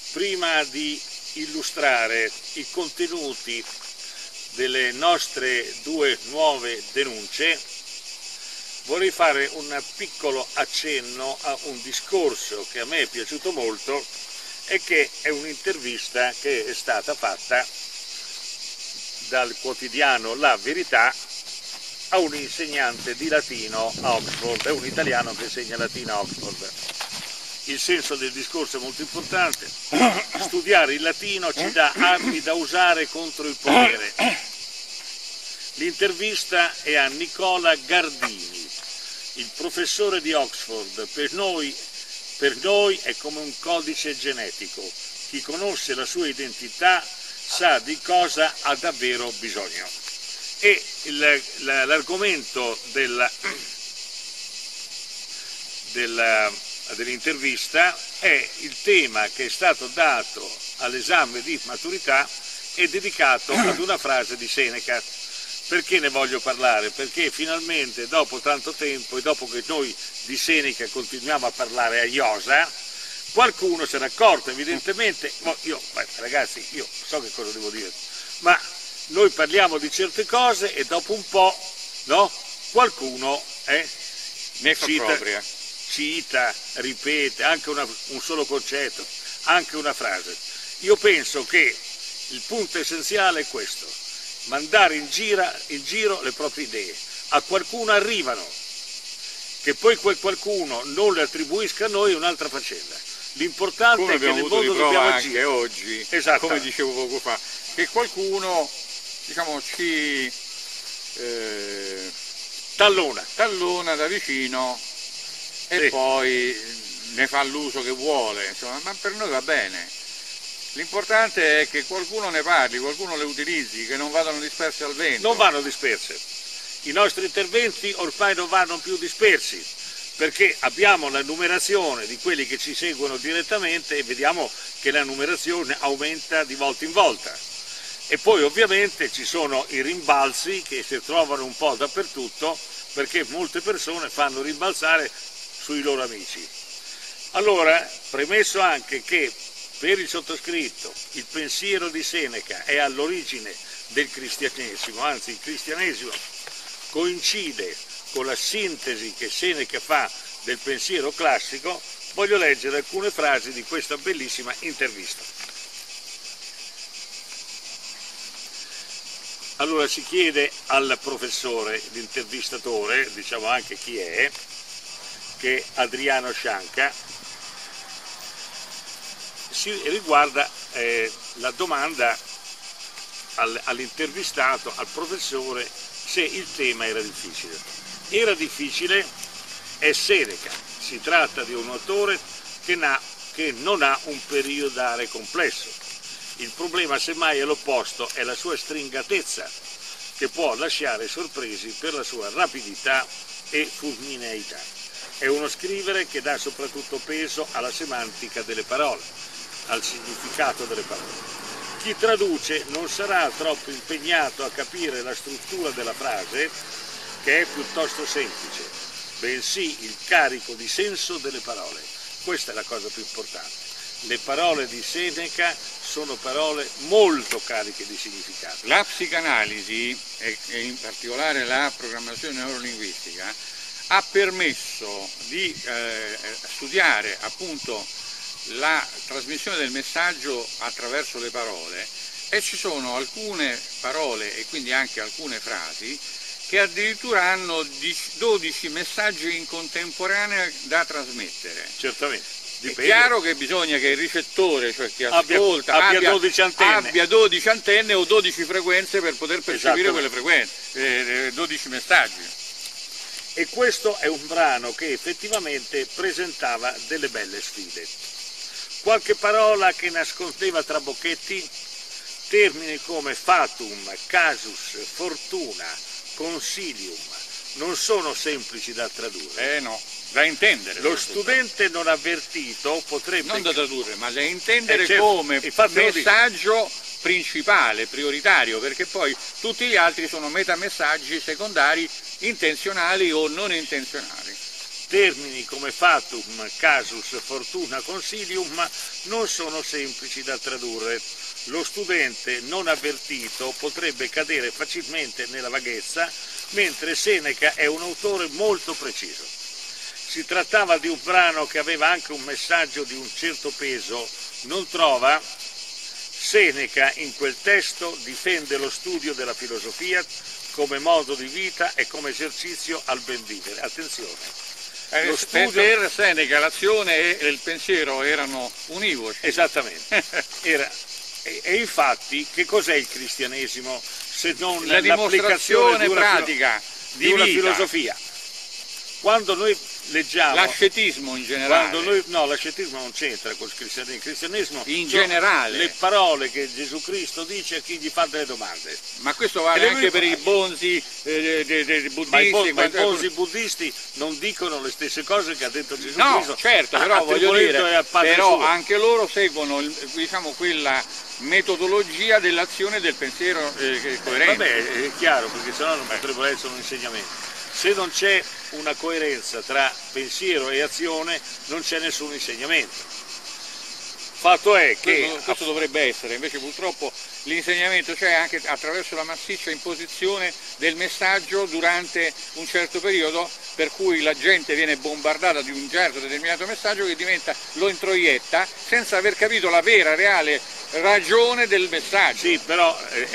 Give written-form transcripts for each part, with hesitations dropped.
Prima di illustrare i contenuti delle nostre due nuove denunce, vorrei fare un piccolo accenno a un discorso che a me è piaciuto molto e che è un'intervista che è stata fatta dal quotidiano La Verità a un insegnante di latino a Oxford, è un italiano che insegna latino a Oxford. Il senso del discorso è molto importante. Studiare il latino ci dà armi da usare contro il potere. L'intervista è a Nicola Gardini, il professore di Oxford. Per noi è come un codice genetico. Chi conosce la sua identità sa di cosa ha davvero bisogno. E l'argomento dell'intervista è il tema che è stato dato all'esame di maturità e dedicato ad una frase di Seneca. Perché ne voglio parlare? Perché finalmente dopo tanto tempo e dopo che noi di Seneca continuiamo a parlare a iosa, qualcuno si era accorto evidentemente, ragazzi, io so che cosa devo dire, ma noi parliamo di certe cose e dopo un po', no? Qualcuno ne fa propria. Cita, ripete anche un solo concetto, anche una frase. Io penso che il punto essenziale è questo: mandare in giro le proprie idee. A qualcuno arrivano, che poi quel qualcuno non le attribuisca a noi è un'altra faccenda. L'importante è che nel mondo dobbiamo agire. Anche oggi, esatto, come dicevo poco fa, che qualcuno, diciamo, ci tallona da vicino e sì, poi ne fa l'uso che vuole, insomma, ma per noi va bene. L'importante è che qualcuno ne parli, qualcuno le utilizzi, che non vadano disperse al vento. Non vanno disperse. I nostri interventi ormai non vanno più dispersi, perché abbiamo la numerazione di quelli che ci seguono direttamente e vediamo che la numerazione aumenta di volta in volta. E poi ovviamente ci sono i rimbalzi che si trovano un po' dappertutto, perché molte persone fanno rimbalzare sui loro amici. Allora, premesso anche che per il sottoscritto il pensiero di Seneca è all'origine del cristianesimo, anzi il cristianesimo coincide con la sintesi che Seneca fa del pensiero classico, voglio leggere alcune frasi di questa bellissima intervista. Allora si chiede al professore, l'intervistatore, diciamo anche chi è, che è Adriano Scianca, si riguarda la domanda all'intervistato, al professore, se il tema era difficile. Era difficile, è Seneca, si tratta di un autore che non ha un periodare complesso. Il problema semmai è l'opposto, è la sua stringatezza, che può lasciare sorpresi per la sua rapidità e fulmineità. È uno scrivere che dà soprattutto peso alla semantica delle parole, al significato delle parole. Chi traduce non sarà troppo impegnato a capire la struttura della frase, che è piuttosto semplice, bensì il carico di senso delle parole. Questa è la cosa più importante. Le parole di Seneca sono parole molto cariche di significato. La psicanalisi, e in particolare la programmazione neurolinguistica, ha permesso di studiare appunto la trasmissione del messaggio attraverso le parole, e ci sono alcune parole e quindi anche alcune frasi che addirittura hanno 12 messaggi in contemporanea da trasmettere. Certamente. Dipende. È chiaro che bisogna che il ricettore, cioè chi ascolta, abbia 12 antenne. Abbia 12 antenne o 12 frequenze per poter percepire quelle frequenze, 12 messaggi. E questo è un brano che effettivamente presentava delle belle sfide. Qualche parola che nascondeva trabocchetti, termini come fatum, casus, fortuna, consilium, non sono semplici da tradurre. No, da intendere. Lo studente non avvertito potrebbe... Non da tradurre, ma da intendere come messaggio principale, prioritario, perché poi tutti gli altri sono metamessaggi secondari, intenzionali o non intenzionali. Termini come fatum, casus, fortuna, consilium non sono semplici da tradurre. Lo studente non avvertito potrebbe cadere facilmente nella vaghezza, mentre Seneca è un autore molto preciso. Si trattava di un brano che aveva anche un messaggio di un certo peso, non trova? Seneca in quel testo difende lo studio della filosofia come modo di vita e come esercizio al ben vivere. Attenzione! Lo studio... Per Seneca l'azione e il pensiero erano univoci. Esattamente. E infatti che cos'è il cristianesimo se non la dimostrazione pratica di una filosofia? Quando noi leggiamo l'ascetismo in generale, l'ascetismo non c'entra col cristianesimo. Il cristianesimo in generale, le parole che Gesù Cristo dice a chi gli fa delle domande. Ma questo vale anche per i bonzi buddisti. Ma i bonzi buddisti non dicono le stesse cose che ha detto Gesù Cristo. No, certo, però voglio dire, però anche loro seguono, diciamo, quella metodologia dell'azione del pensiero coerente. Vabbè, è chiaro, perché sennò non potrebbero essere un insegnamento. Se non c'è una coerenza tra pensiero e azione, non c'è nessun insegnamento. Fatto è che... Questo dovrebbe essere, invece purtroppo l'insegnamento c'è anche attraverso la massiccia imposizione del messaggio durante un certo periodo, per cui la gente viene bombardata di un certo determinato messaggio che diventa, lo introietta senza aver capito la vera, reale ragione del messaggio. Sì, però è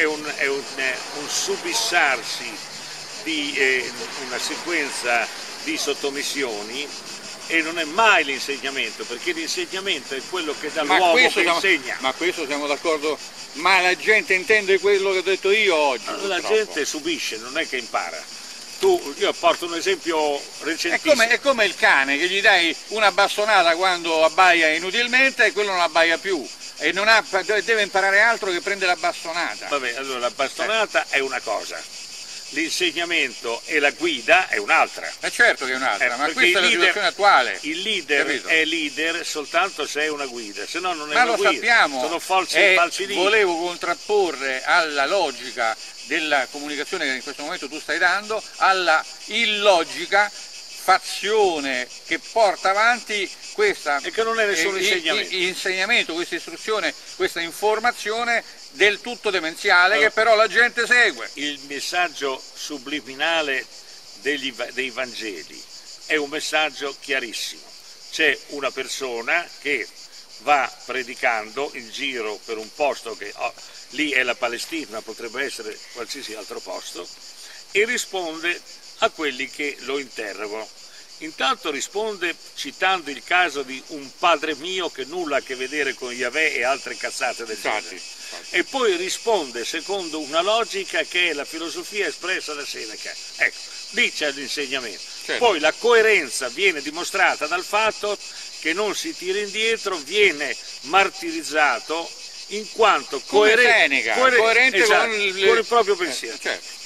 un subissarsi di una sequenza di sottomissioni e non è mai l'insegnamento, perché l'insegnamento è quello che dà l'uomo che insegna. Ma questo siamo d'accordo, ma la gente intende quello che ho detto io oggi. La gente subisce, non è che impara. Io porto un esempio recentissimo. È come il cane, che gli dai una bastonata quando abbaia inutilmente e quello non abbaia più. E deve imparare altro che prendere la bastonata. Vabbè, allora la bastonata è una cosa. L'insegnamento e la guida è un'altra. Certo che è un'altra, ma questa è la situazione attuale. Il leader è leader soltanto se è una guida, se no non è una guida. Ma lo sappiamo. Sono falsi leader. Volevo contrapporre alla logica della comunicazione che in questo momento tu stai dando, alla illogica fazione che porta avanti questa e che non è nessun insegnamento, questa istruzione, questa informazione del tutto demenziale, allora, che però la gente segue. Il messaggio subliminale dei Vangeli è un messaggio chiarissimo. C'è una persona che va predicando in giro per un posto che lì è la Palestina, potrebbe essere qualsiasi altro posto, e risponde a quelli che lo interrogano. Intanto risponde citando il caso di un padre mio che nulla a che vedere con Yahweh e altre cazzate del genere. E poi risponde secondo una logica che è la filosofia espressa da Seneca. Ecco, lì c'è l'insegnamento. Certo. Poi la coerenza viene dimostrata dal fatto che non si tira indietro, viene martirizzato in quanto coerente esatto, con il proprio pensiero. Certo.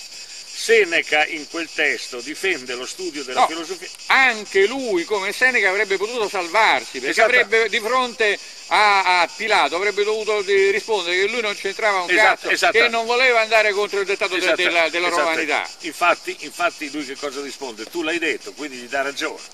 Seneca in quel testo difende lo studio della filosofia. Anche lui, come Seneca, avrebbe potuto salvarsi, perché avrebbe di fronte a Pilato avrebbe dovuto rispondere che lui non c'entrava un cazzo, che non voleva andare contro il dettato della romanità. Infatti lui che cosa risponde? Tu l'hai detto, quindi gli dà ragione.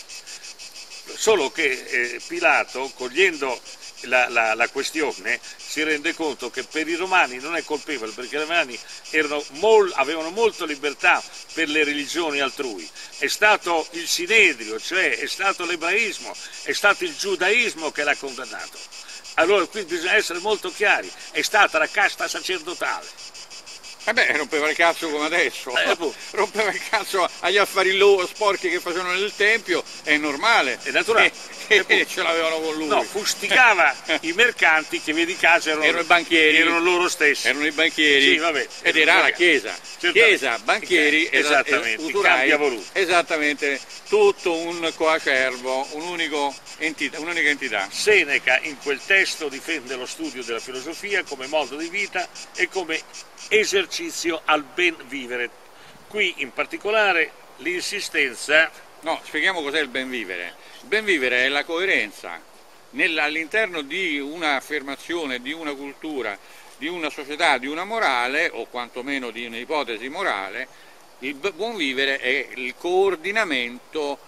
Solo che Pilato, cogliendo la questione, si rende conto che per i romani non è colpevole, perché i romani avevano molta libertà per le religioni altrui. È stato il Sinedrio, cioè è stato l'ebraismo, è stato il giudaismo che l'ha condannato. Allora qui bisogna essere molto chiari, è stata la casta sacerdotale. Rompeva il cazzo come adesso, rompeva il cazzo agli affari sporchi che facevano nel tempio, è normale, è naturale. Che ce l'avevano con lui. No, fustigava i mercanti che vedi caso erano i banchieri, erano loro stessi. Erano i banchieri, sì, vabbè, ed era la Chiesa. Chiesa, banchieri, esattamente, usurai, esattamente, tutto un coacervo, un'unica entità. Seneca in quel testo difende lo studio della filosofia come modo di vita e come esercizio al ben vivere. Qui in particolare l'insistenza... No, spieghiamo cos'è il ben vivere. Il ben vivere è la coerenza all'interno di un'affermazione, di una cultura, di una società, di una morale, o quantomeno di un'ipotesi morale. Il buon vivere è il coordinamento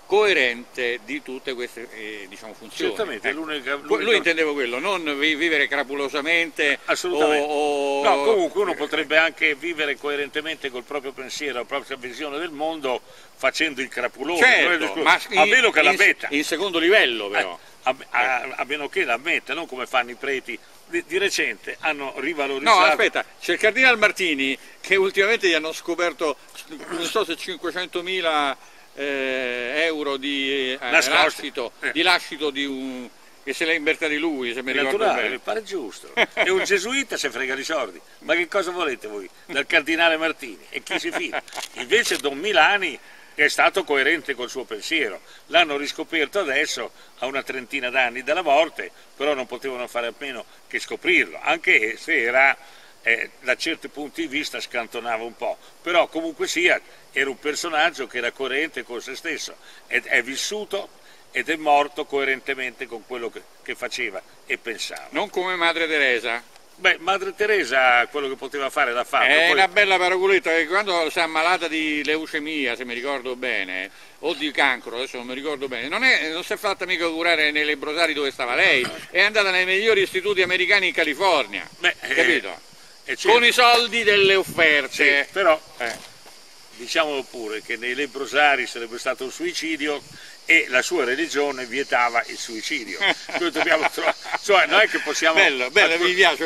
coerente di tutte queste diciamo, funzioni. Certamente, Lui intendeva quello, non vivere crapulosamente. Assolutamente. No, comunque uno potrebbe anche vivere coerentemente col proprio pensiero, la propria visione del mondo, facendo il crapulone. Certo, ma a meno che l'ammetta. In secondo livello però. A meno che l'ammetta, non come fanno i preti. Di recente hanno rivalorizzato. No, aspetta, c'è il Cardinal Martini che ultimamente gli hanno scoperto, non so se 500.000 euro di lascito che se l'ha inventati lui, se mi ricordo bene. Mi pare giusto. È un gesuita se frega di soldi. Ma che cosa volete voi dal Cardinale Martini? E chi si fida? Invece Don Milani è stato coerente col suo pensiero. L'hanno riscoperto adesso a una trentina d'anni dalla morte, però non potevano fare a meno che scoprirlo, anche se era da certi punti di vista scantonava un po', però comunque sia era un personaggio che era coerente con se stesso ed è vissuto ed è morto coerentemente con quello che faceva e pensava. Non come Madre Teresa. Beh, Madre Teresa quello che poteva fare l'ha fatto. È una bella paraculetta, che quando si è ammalata di leucemia, se mi ricordo bene, o di cancro, adesso non mi ricordo bene, non si è fatta mica curare nei lebrosari dove stava lei, è andata nei migliori istituti americani in California, capito? Certo. Con i soldi delle offerte. Sì, però diciamolo pure che nei lebrosari sarebbe stato un suicidio e la sua religione vietava il suicidio. Noi dobbiamo trovare, cioè non è che possiamo. Bello, mi piace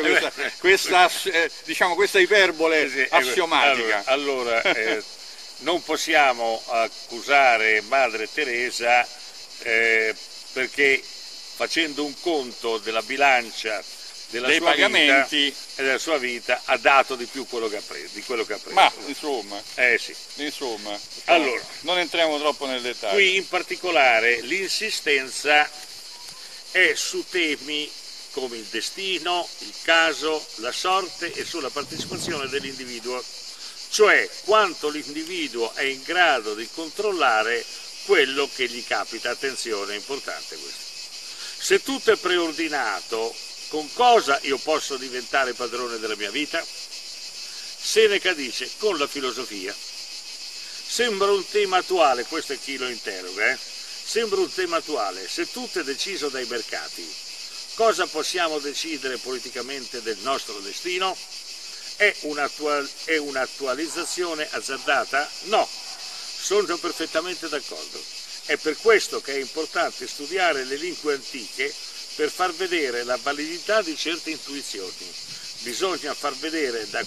questa iperbole assiomatica. Allora non possiamo accusare Madre Teresa perché facendo un conto della bilancia dei pagamenti e della sua vita ha dato di più quello che ha preso, di quello che ha preso. Ma insomma, sì. Insomma, allora, non entriamo troppo nel dettaglio. Qui in particolare l'insistenza è su temi come il destino, il caso, la sorte e sulla partecipazione dell'individuo, cioè quanto l'individuo è in grado di controllare quello che gli capita. Attenzione, è importante questo. Se tutto è preordinato, con cosa io posso diventare padrone della mia vita? Seneca dice, con la filosofia. Sembra un tema attuale, questo è chi lo interroga, sembra un tema attuale. Se tutto è deciso dai mercati, cosa possiamo decidere politicamente del nostro destino? È un'attualizzazione azzardata? No, sono perfettamente d'accordo. È per questo che è importante studiare le lingue antiche per far vedere la validità di certe intuizioni. Bisogna far vedere da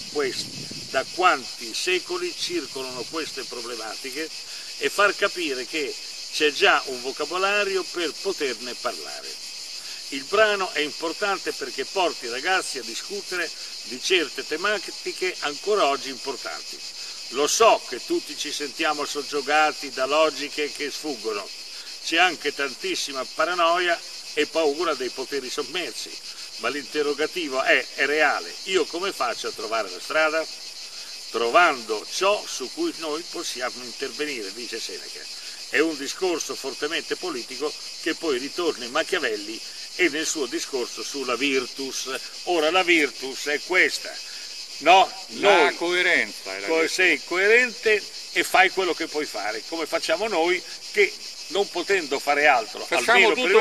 quanti secoli circolano queste problematiche e far capire che c'è già un vocabolario per poterne parlare. Il brano è importante perché porti i ragazzi a discutere di certe tematiche ancora oggi importanti. Lo so che tutti ci sentiamo soggiogati da logiche che sfuggono, c'è anche tantissima paranoia e paura dei poteri sommersi, ma l'interrogativo è reale. Io come faccio a trovare la strada? Trovando ciò su cui noi possiamo intervenire, dice Seneca. È un discorso fortemente politico che poi ritorna in Machiavelli e nel suo discorso sulla virtus. Ora la virtus è questa, no? La coerenza. Sei coerente e fai quello che puoi fare, come facciamo noi che non potendo fare altro, facciamo tutto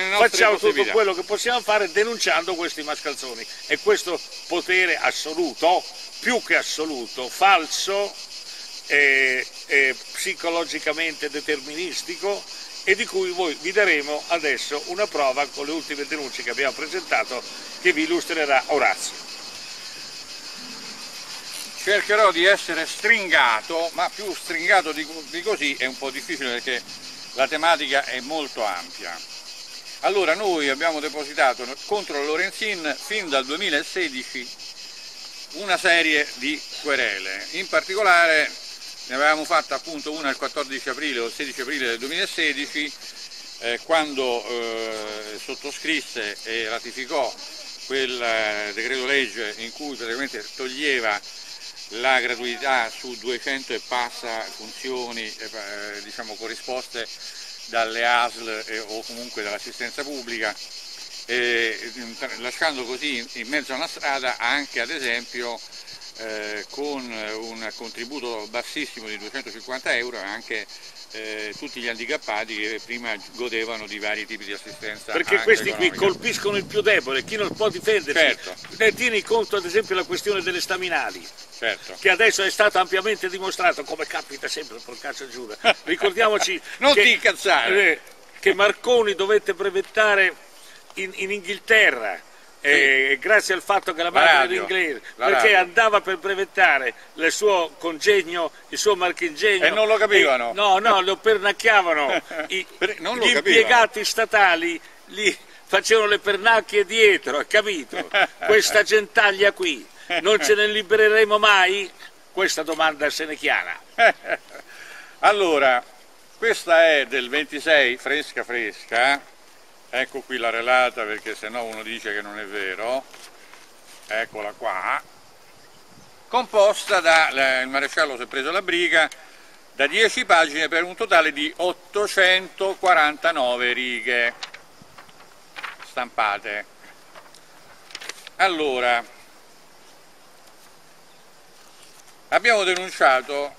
quello che possiamo fare denunciando questi mascalzoni e questo potere assoluto, più che assoluto, falso, psicologicamente deterministico e di cui vi daremo adesso una prova con le ultime denunce che abbiamo presentato che vi illustrerà Orazio. Cercherò di essere stringato, ma più stringato di così è un po' difficile perché la tematica è molto ampia. Allora noi abbiamo depositato contro Lorenzin fin dal 2016 una serie di querele, in particolare ne avevamo fatta appunto una il 14 aprile o il 16 aprile del 2016 quando sottoscrisse e ratificò quel decreto legge in cui praticamente toglieva la gratuità su 200 e passa funzioni diciamo corrisposte dalle ASL o comunque dall'assistenza pubblica, lasciando così in mezzo a una strada anche ad esempio con un contributo bassissimo di 250 euro anche tutti gli handicappati che prima godevano di vari tipi di assistenza. Perché questi economica. qui colpiscono il più debole, chi non può difendersi. Certo. Tieni conto ad esempio la questione delle staminali, Certo. che adesso è stato ampiamente dimostrato, come capita sempre, porcaccia Giuda. Ricordiamoci Non che, ti incazzare! Che Marconi dovette brevettare in Inghilterra. Grazie al fatto che la macchina era inglese, perché andava per brevettare il suo congegno, il suo marchingegno, e non lo capivano. No, lo pernacchiavano gli impiegati statali, gli facevano le pernacchie dietro, hai capito? Questa gentaglia qui, non ce ne libereremo mai? Questa domanda senechiana. Allora, questa è del 26, fresca. Ecco qui la relata, perché sennò uno dice che non è vero. Eccola qua. Composta il maresciallo si è preso la briga da 10 pagine per un totale di 849 righe stampate. Allora, abbiamo denunciato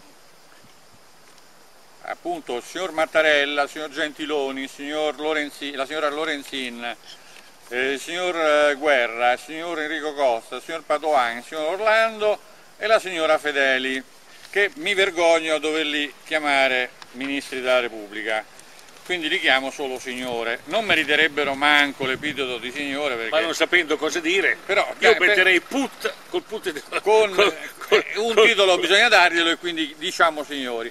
appunto il signor Mattarella, il signor Gentiloni, la signora Lorenzin, il signor Guerra, il signor Enrico Costa, il signor Padoan, il signor Orlando e la signora Fedeli, che mi vergogno a doverli chiamare ministri della Repubblica, quindi li chiamo solo signore. Non meriterebbero manco l'epiteto di signore, perché... Ma non sapendo cosa dire, però, io metterei put, con un titolo bisogna darglielo, e quindi diciamo signori.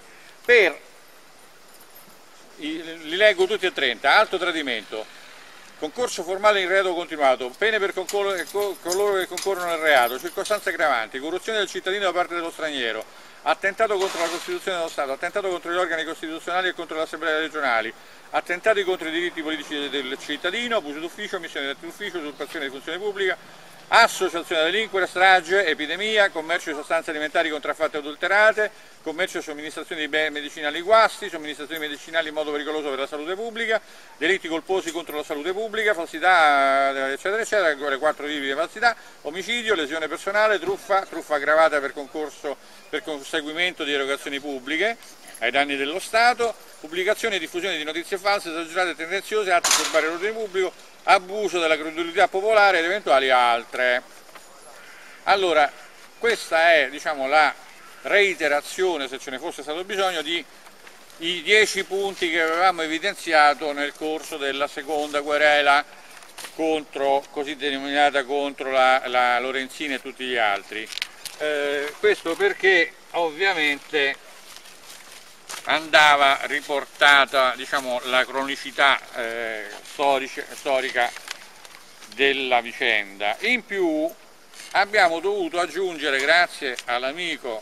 Li leggo tutti e 30. Alto tradimento, concorso formale in reato continuato, pene per coloro che concorrono nel reato, circostanze aggravanti, corruzione del cittadino da parte dello straniero, attentato contro la Costituzione dello Stato, attentato contro gli organi costituzionali e contro le assemblee regionali, attentati contro i diritti politici del cittadino, abuso d'ufficio, omissione d'ufficio, usurpazione di funzione pubblica, associazione a delinquere, strage, epidemia, commercio di sostanze alimentari contraffatte o adulterate, commercio e somministrazione di beni medicinali guasti, somministrazione di medicinali in modo pericoloso per la salute pubblica, delitti colposi contro la salute pubblica, falsità, eccetera, eccetera, le 4 tipi di falsità, omicidio, lesione personale, truffa aggravata per conseguimento di erogazioni pubbliche ai danni dello Stato, pubblicazione e diffusione di notizie false, esagerate e tendenziose, atti a turbare l'ordine pubblico, abuso della credulità popolare ed eventuali altre. Allora, questa è, diciamo, la reiterazione, se ce ne fosse stato bisogno, di i 10 punti che avevamo evidenziato nel corso della seconda querela così denominata contro la Lorenzin e tutti gli altri. Questo perché ovviamente andava riportata, diciamo, la cronicità storica della vicenda. In più abbiamo dovuto aggiungere, grazie all'amico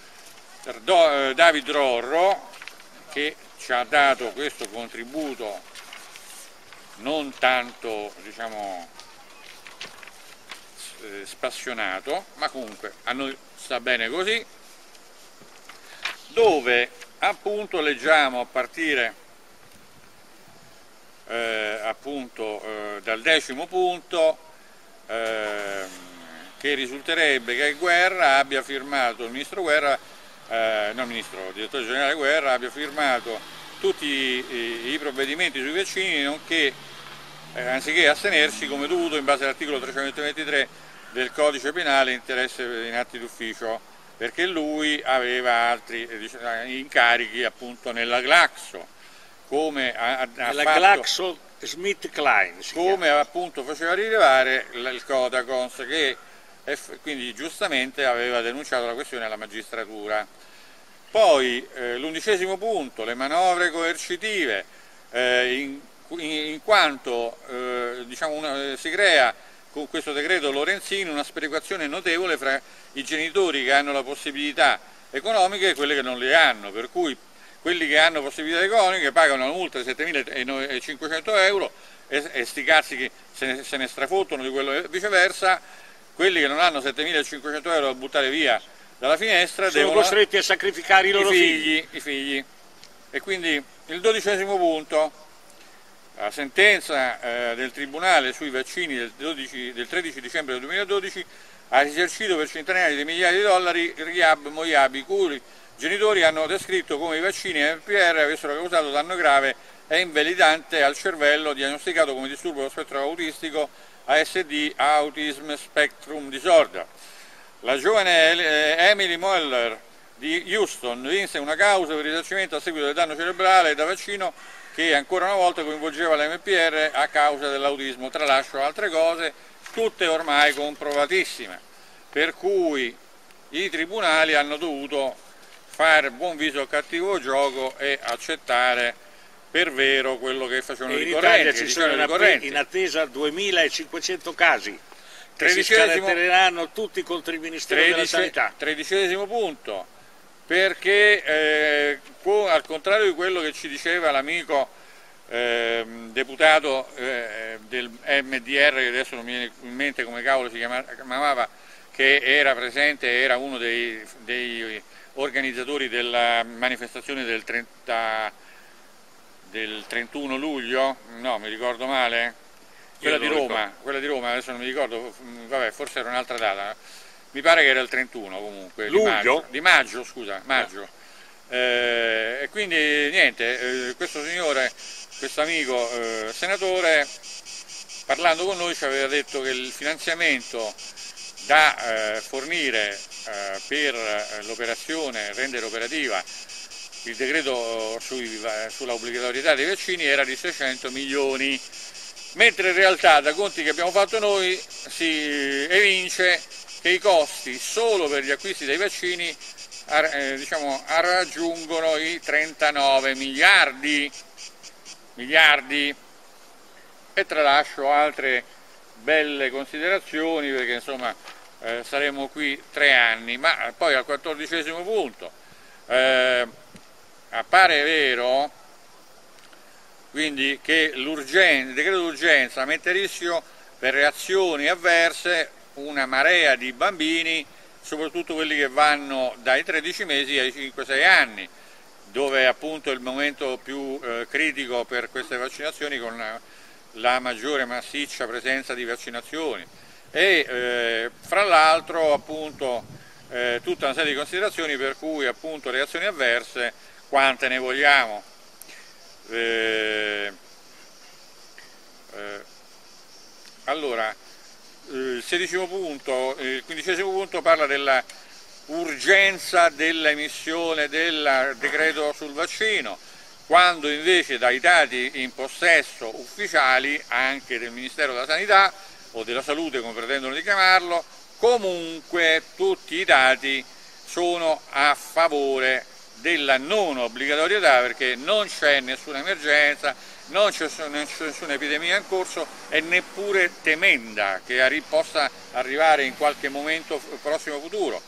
David Rorro, che ci ha dato questo contributo non tanto, diciamo, spassionato, ma comunque a noi sta bene così, dove appunto leggiamo a partire dal 10° punto che risulterebbe che Guerra abbia firmato, il ministro Guerra, il direttore generale Guerra abbia firmato tutti i provvedimenti sui vaccini, nonché anziché astenersi come dovuto in base all'articolo 323 del codice penale interesse in atti d'ufficio, perché lui aveva altri incarichi appunto nella Glaxo, come GlaxoSmithKline, come appunto faceva rilevare il Codacons, che quindi giustamente aveva denunciato la questione alla magistratura. Poi l'11° punto, le manovre coercitive, in quanto diciamo si crea con questo decreto Lorenzin una sperequazione notevole fra i genitori che hanno la possibilità economica e quelli che non le hanno, per cui quelli che hanno possibilità economiche pagano una multa di 7.500 euro e sti cazzi che se ne strafottono di quello, e viceversa quelli che non hanno 7.500 euro da buttare via dalla finestra sono costretti a sacrificare i loro figli. E quindi il 12° punto, la sentenza del Tribunale sui vaccini del 13 dicembre del 2012 ha risarcito per centinaia di migliaia di dollari Riyad Moyabi, i cui genitori hanno descritto come i vaccini MPR avessero causato danno grave e invalidante al cervello, diagnosticato come disturbo dello spettro autistico ASD, Autism Spectrum Disorder. La giovane Emily Moeller di Houston vinse una causa per risarcimento a seguito del danno cerebrale da vaccino che ancora una volta coinvolgeva l'MPR a causa dell'autismo, tralascio altre cose, tutte ormai comprovatissime, per cui i tribunali hanno dovuto fare buon viso al cattivo gioco e accettare per vero quello che facevano i ricorrenti. In Italia ci sono in attesa 2500 casi che si scarattereranno tutti contro il Ministero della Sanità. 13° punto, perché al contrario di quello che ci diceva l'amico deputato del MDR, che adesso non mi viene in mente come cavolo si chiamava, che era presente, era uno dei organizzatori della manifestazione del 31 luglio, no, mi ricordo male, quella di Roma, adesso non mi ricordo, vabbè, forse era un'altra data, mi pare che era il 31 comunque, luglio? Di maggio, scusa, maggio. E quindi niente, questo signore, questo amico senatore, parlando con noi ci aveva detto che il finanziamento da fornire per l'operazione, rendere operativa il decreto sulla obbligatorietà dei vaccini era di 600 milioni, mentre in realtà da conti che abbiamo fatto noi si evince che i costi solo per gli acquisti dei vaccini raggiungono i 39 miliardi, e tralascio altre belle considerazioni perché insomma saremo qui 3 anni, ma poi al 14° punto appare vero quindi che il decreto d'urgenza mette a rischio per reazioni avverse una marea di bambini, soprattutto quelli che vanno dai 13 mesi ai 5-6 anni, dove appunto è il momento più critico per queste vaccinazioni, con la maggiore massiccia presenza di vaccinazioni e fra l'altro appunto tutta una serie di considerazioni per cui appunto reazioni avverse quante ne vogliamo. Allora, il 16° punto, il 15° punto parla della urgenza dell'emissione del decreto sul vaccino, quando invece dai dati in possesso ufficiali anche del Ministero della Sanità o della Salute, come pretendono di chiamarlo, comunque tutti i dati sono a favore della non obbligatorietà, perché non c'è nessuna emergenza, non c'è nessuna epidemia in corso e neppure temenda che possa arrivare in qualche momento prossimo futuro.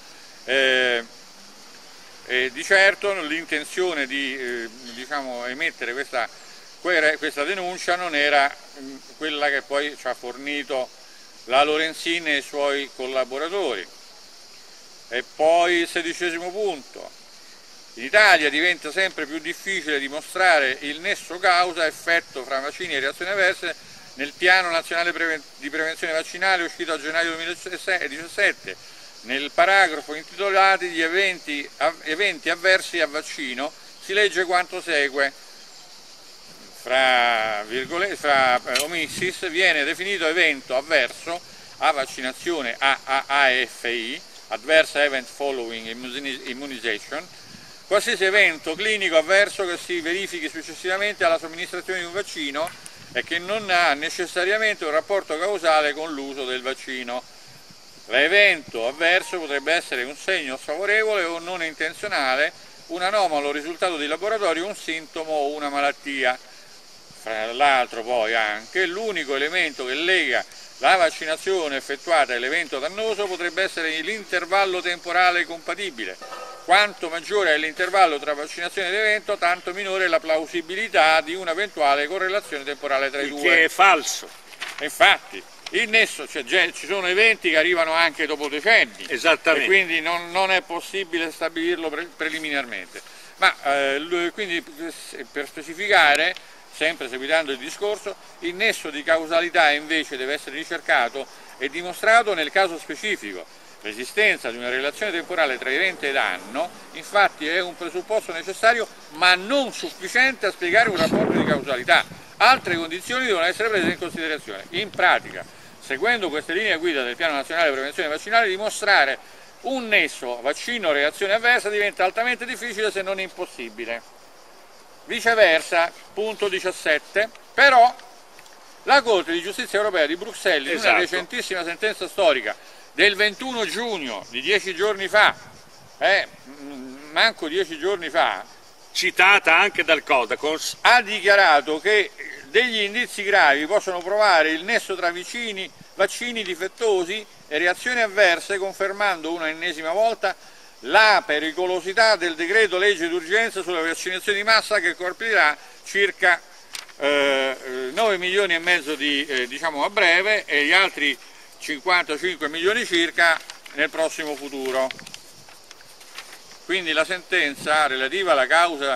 Di certo l'intenzione di emettere questa denuncia non era quella che poi ci ha fornito la Lorenzin e i suoi collaboratori. E poi il 16° punto. In Italia diventa sempre più difficile dimostrare il nesso causa-effetto fra vaccini e reazioni avverse nel Piano Nazionale di Prevenzione Vaccinale uscito a gennaio 2017. Nel paragrafo intitolato Gli eventi avversi a vaccino si legge quanto segue. Fra omissis viene definito evento avverso a vaccinazione AAFI, Adverse Event Following Immunization, qualsiasi evento clinico avverso che si verifichi successivamente alla somministrazione di un vaccino e che non ha necessariamente un rapporto causale con l'uso del vaccino. L'evento avverso potrebbe essere un segno sfavorevole o non intenzionale, un anomalo risultato di laboratorio, un sintomo o una malattia. Fra l'altro poi anche l'unico elemento che lega la vaccinazione effettuata e l'evento dannoso potrebbe essere l'intervallo temporale compatibile. Quanto maggiore è l'intervallo tra vaccinazione ed evento, tanto minore è la plausibilità di un'eventuale correlazione temporale tra i due. Che è falso. Infatti, il nesso, ci sono eventi che arrivano anche dopo decenni. Esattamente. E quindi non è possibile stabilirlo preliminarmente. Ma quindi per specificare, sempre seguitando il discorso, il nesso di causalità invece deve essere ricercato e dimostrato nel caso specifico. L'esistenza di una relazione temporale tra evento e danno, infatti, è un presupposto necessario ma non sufficiente a spiegare un rapporto di causalità. Altre condizioni devono essere prese in considerazione. In pratica, seguendo queste linee guida del Piano Nazionale di Prevenzione Vaccinale, dimostrare un nesso vaccino-reazione avversa diventa altamente difficile se non impossibile. Viceversa, punto 17, però la Corte di Giustizia Europea di Bruxelles, in una recentissima sentenza storica del 21 giugno di 10 giorni fa, manco 10 giorni fa, citata anche dal Codacons, ha dichiarato che degli indizi gravi possono provare il nesso tra vaccini difettosi e reazioni avverse, confermando una ennesima volta la pericolosità del decreto legge d'urgenza sulla vaccinazione di massa, che colpirà circa 9 milioni e mezzo diciamo a breve e gli altri 55 milioni circa nel prossimo futuro. Quindi la sentenza relativa alla causa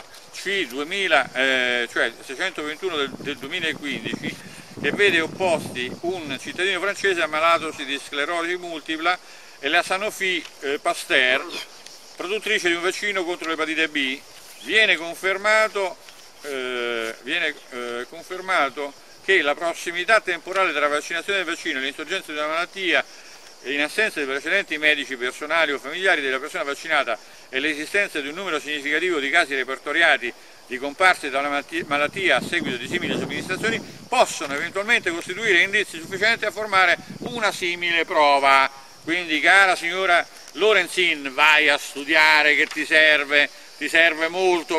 C 621 del 2015, che vede opposti un cittadino francese ammalatosi di sclerosi multipla e la Sanofi Pasteur, produttrice di un vaccino contro l'epatite B, viene confermato che la prossimità temporale tra la vaccinazione del vaccino e l'insorgenza di una malattia, in assenza di precedenti medici, personali o familiari della persona vaccinata, e l'esistenza di un numero significativo di casi repertoriati di comparse da una malattia a seguito di simili somministrazioni, possono eventualmente costituire indizi sufficienti a formare una simile prova. Quindi, cara signora Lorenzin, vai a studiare, che ti serve molto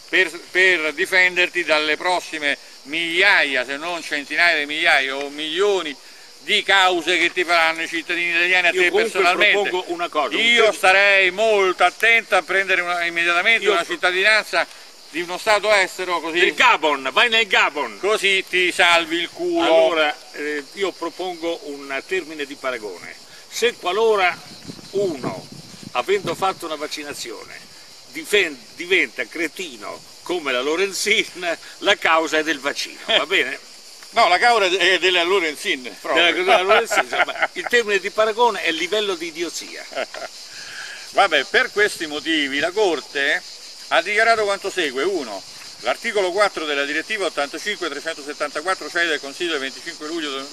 per difenderti dalle prossime migliaia, se non centinaia di migliaia o milioni di cause che ti faranno i cittadini italiani a te personalmente. Propongo una cosa. Io starei molto attenta a prendere immediatamente una cittadinanza di uno stato estero, così. Nel Gabon, vai nel Gabon. Così ti salvi il culo. Allora, io propongo un termine di paragone. Se qualora uno, avendo fatto una vaccinazione, diventa cretino come la Lorenzin, la causa è del vaccino, va bene? No, la causa è della Lorenzin. Della Lorenzin, il termine di paragone è il livello di idiozia. Vabbè, per questi motivi la Corte ha dichiarato quanto segue. 1. L'articolo 4 della direttiva 85/374 CE del Consiglio del 25 luglio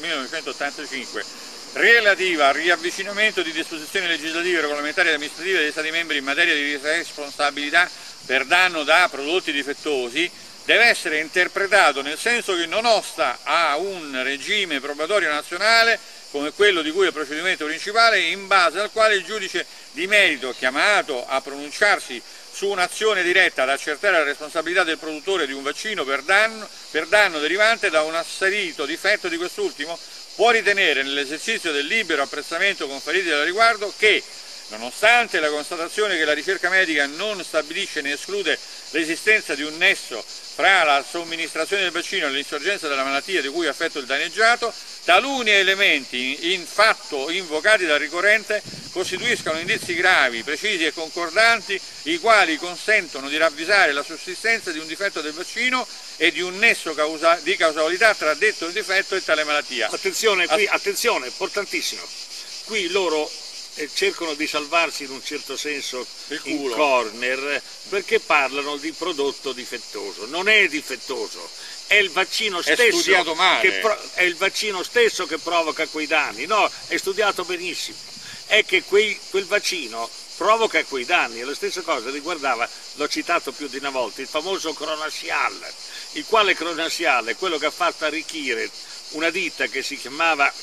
1985, relativa al riavvicinamento di disposizioni legislative, regolamentari e amministrative degli Stati membri in materia di responsabilità per danno da prodotti difettosi, deve essere interpretato nel senso che non osta a un regime probatorio nazionale come quello di cui è il procedimento principale, in base al quale il giudice di merito, chiamato a pronunciarsi su un'azione diretta ad accertare la responsabilità del produttore di un vaccino per danno derivante da un asserito difetto di quest'ultimo, può ritenere, nell'esercizio del libero apprezzamento conferito al riguardo, che, nonostante la constatazione che la ricerca medica non stabilisce né esclude l'esistenza di un nesso fra la somministrazione del vaccino e l'insorgenza della malattia di cui è affetto il danneggiato, taluni elementi in fatto invocati dal ricorrente costituiscono indizi gravi, precisi e concordanti, i quali consentono di ravvisare la sussistenza di un difetto del vaccino e di un nesso di causalità tra detto difetto e tale malattia. Attenzione, qui, attenzione, importantissimo, qui loro cercano di salvarsi in un certo senso in corner, perché parlano di prodotto difettoso. Non è difettoso, è il vaccino stesso, è il vaccino stesso che provoca quei danni. No, è studiato benissimo, è che quel vaccino provoca quei danni. E la stessa cosa riguardava, l'ho citato più di una volta, il famoso Cronasial, il quale Cronasial è quello che ha fatto arricchire una ditta che si chiamava